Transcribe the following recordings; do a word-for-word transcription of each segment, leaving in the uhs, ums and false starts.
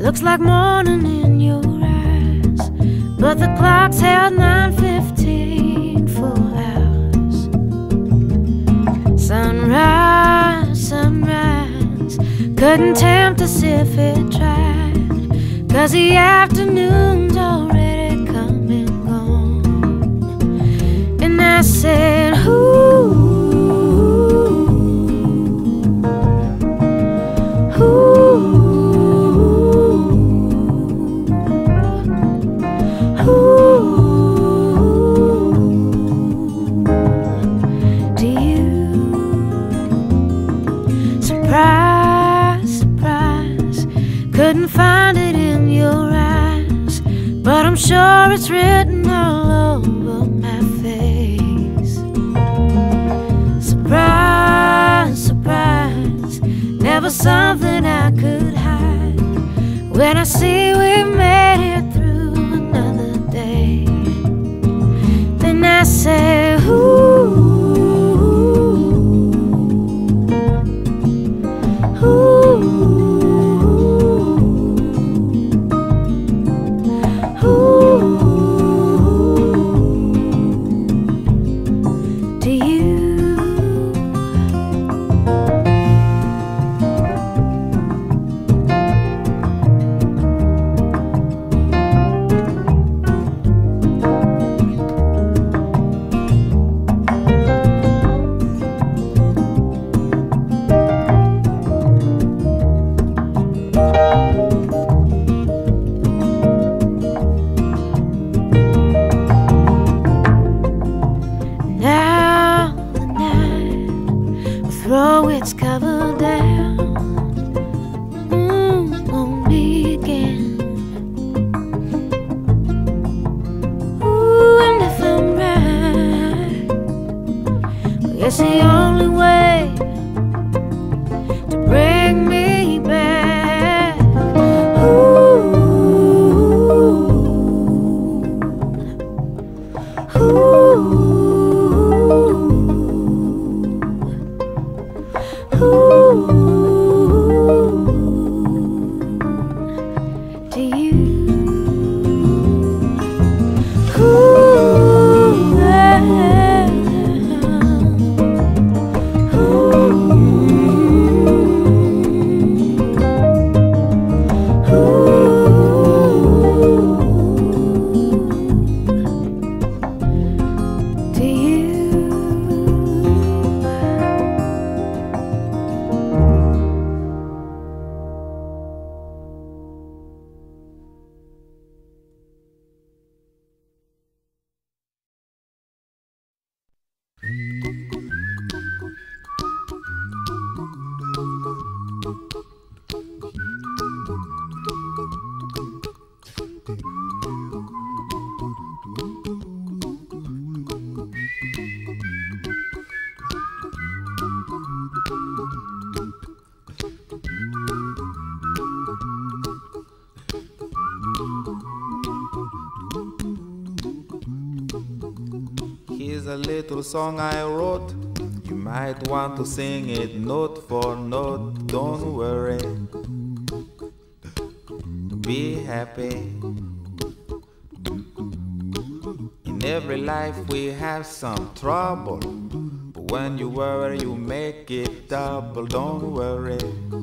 Looks like morning in your eyes, but the clock's held nine fifteen for hours. Sunrise, sunrise, couldn't tempt us if it tried, 'cause the afternoon's already come and gone. And I said, ooh, ooh, do you? Surprise, surprise, couldn't find it in your eyes, but I'm sure it's written all over my face. Surprise, surprise, never something I could hide. When I see we made it through another day, then I say, ooh, throw its cover down, mm, won't begin. Ooh, and if I'm right, well, it's the only way to bring me back. Ooh, ooh. Do you? Ooh, yeah. Ooh, do you? Here's a little song I wrote. You might want to sing it note for note. Don't worry, be happy. In every life we have some trouble, but when you worry you make it double. Don't worry,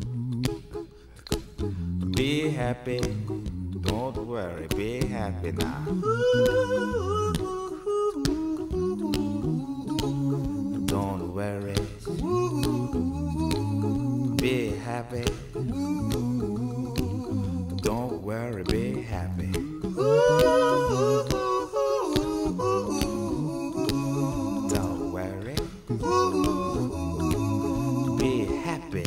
be happy. Don't worry, be happy now. Don't worry, be happy. Don't worry, be happy. Don't worry, be happy.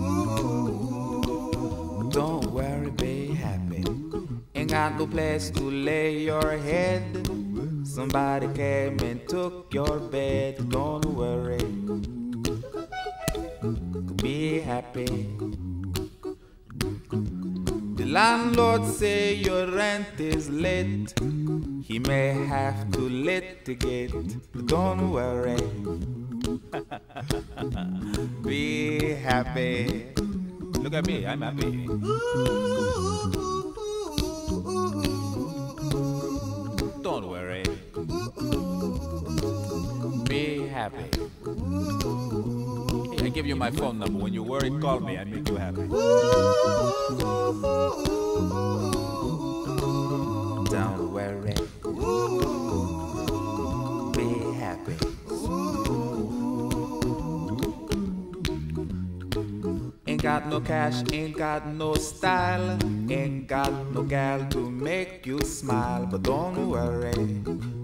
Don't worry, be happy. Ain't got no place to lay your head. Somebody came and took your bed. Don't worry, be happy. The landlord say your rent is late. He may have to litigate. Don't worry, be happy. Look at me, I'm happy. Hey, I give you my phone number. When you worry, call me. I make you happy. Don't worry, be happy. Ain't got no cash, ain't got no style, ain't got no gal to make you smile. But don't worry,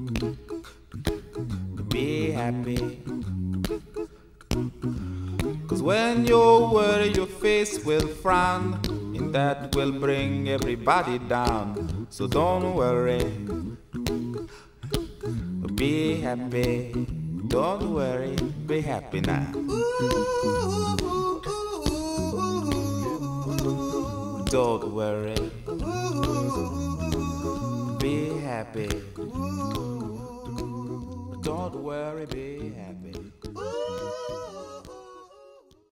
be happy. Cause when you worry, your face will frown, and that will bring everybody down. So don't worry, be happy. Don't worry, be happy now. Don't worry, be happy. Don't worry, be happy.